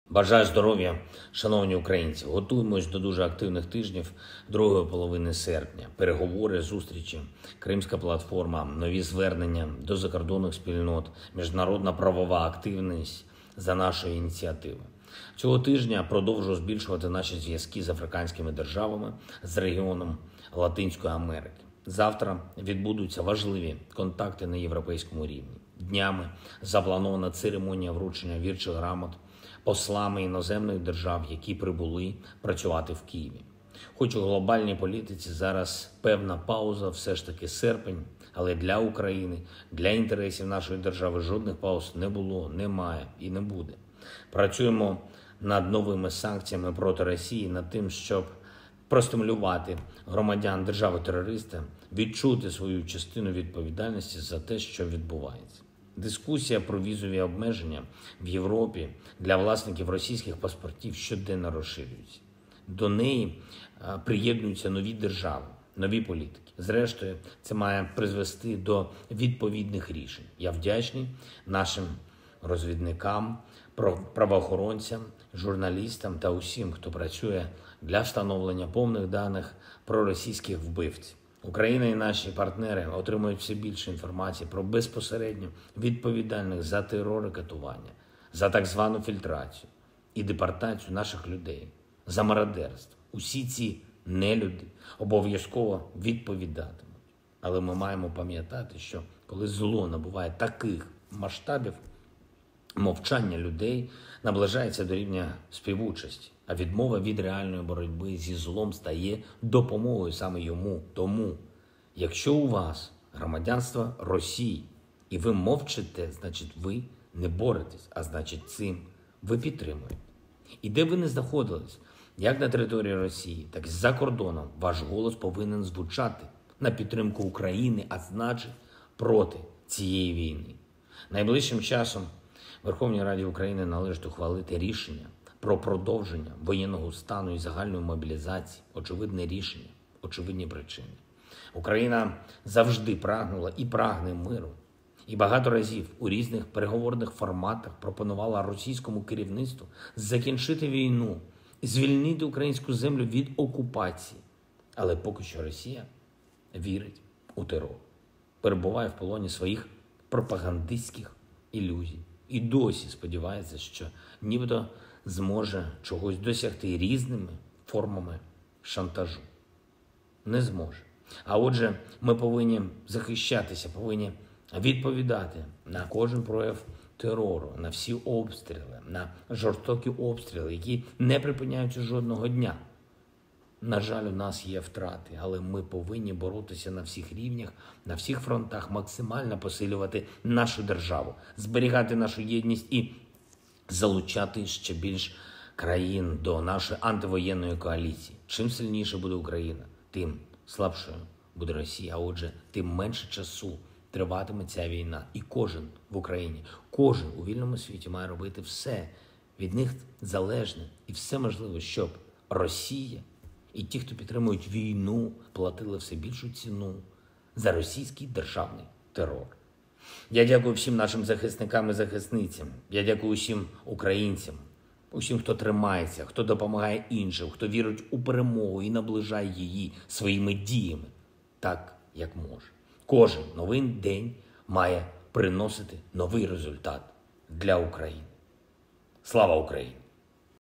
Бажаю здоров'я, шановні українці. Готуємось до дуже активних тижнів другої половини серпня. Переговори, зустрічі, Кримська платформа, нові звернення до закордонних спільнот, міжнародна правова активність за нашої ініціативи. Цього тижня продовжую збільшувати наші зв'язки з африканськими державами, з регіоном Латинської Америки. Завтра відбудуться важливі контакти на європейському рівні. Днями запланована церемонія вручення вірчих грамот послами іноземних держав, які прибули працювати в Києві. Хоч у глобальній політиці зараз певна пауза, все ж таки серпень, але для України, для інтересів нашої держави жодних пауз не було, немає і не буде. Працюємо над новими санкціями проти Росії, над тим, щоб простимулювати громадян держави-терориста відчути свою частину відповідальності за те, що відбувається. Дискусія про візові обмеження в Європі для власників російських паспортів щоденно розширюється. До неї приєднуються нові держави, нові політики. Зрештою, це має призвести до відповідних рішень. Я вдячний нашим розвідникам, правоохоронцям, журналістам та усім, хто працює для встановлення повних даних про російських вбивців. Україна і наші партнери отримують все більше інформації про безпосередньо відповідальних за терор і катування, за так звану фільтрацію і депортацію наших людей, за мародерство. Усі ці нелюди обов'язково відповідатимуть. Але ми маємо пам'ятати, що коли зло набуває таких масштабів, мовчання людей наближається до рівня співучасті, а відмова від реальної боротьби зі злом стає допомогою саме йому. Тому, якщо у вас громадянство Росії і ви мовчите, значить ви не боретесь, а значить цим ви підтримуєте. І де ви не знаходились, як на території Росії, так і за кордоном, ваш голос повинен звучати на підтримку України, а значить проти цієї війни. Найближчим часом Верховній Раді України належить ухвалити рішення про продовження воєнного стану і загальної мобілізації. Очевидне рішення, очевидні причини. Україна завжди прагнула і прагне миру. І багато разів у різних переговорних форматах пропонувала російському керівництву закінчити війну і звільнити українську землю від окупації. Але поки що Росія вірить у терор, перебуває в полоні своїх пропагандистських ілюзій. І досі сподівається, що нібито зможе чогось досягти різними формами шантажу. Не зможе. А отже, ми повинні захищатися, повинні відповідати на кожен прояв терору, на всі обстріли, на жорстокі обстріли, які не припиняються жодного дня. На жаль, у нас є втрати, але ми повинні боротися на всіх рівнях, на всіх фронтах, максимально посилювати нашу державу, зберігати нашу єдність і залучати ще більш країн до нашої антивоєнної коаліції. Чим сильніше буде Україна, тим слабшою буде Росія, а отже, тим менше часу триватиме ця війна. І кожен в Україні, кожен у вільному світі має робити все від них залежне і все можливе, щоб Росія і ті, хто підтримують війну, платили все більшу ціну за російський державний терор. Я дякую всім нашим захисникам і захисницям. Я дякую усім українцям, усім, хто тримається, хто допомагає іншим, хто вірить у перемогу і наближає її своїми діями, так, як може. Кожен новий день має приносити новий результат для України. Слава Україні!